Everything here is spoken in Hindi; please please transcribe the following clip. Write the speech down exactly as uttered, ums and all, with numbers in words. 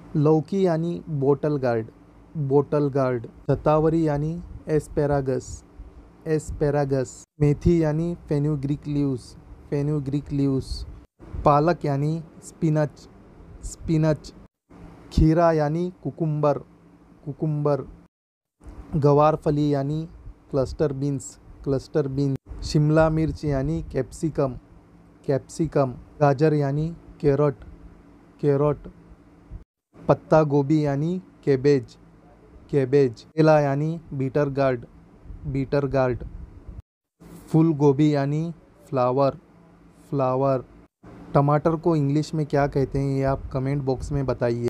लौकी यानी बोटल गार्ड, बोटल गार्ड। शतावरी यानी एस्पेरागस, एस्पेरागस। मेथी यानी फेनुग्रीक लीव्स, फेनुग्रीक लीव्स। पालक यानी स्पिनच, स्पिनच। खीरा यानी कुकुम्बर, कुकुम्बर। गवारफली यानी क्लस्टर बीन्स, क्लस्टर बीन्स। शिमला मिर्च यानी कैप्सिकम, कैप्सिकम। गाजर यानी कैरोट, कैरोट। पत्ता गोभी यानी कैबेज, कैबेज। केला यानी बीटर गार्ड, बीटर गार्ड। फूल गोभी यानी फ्लावर, फ्लावर। टमाटर को इंग्लिश में क्या कहते हैं ये आप कमेंट बॉक्स में बताइए।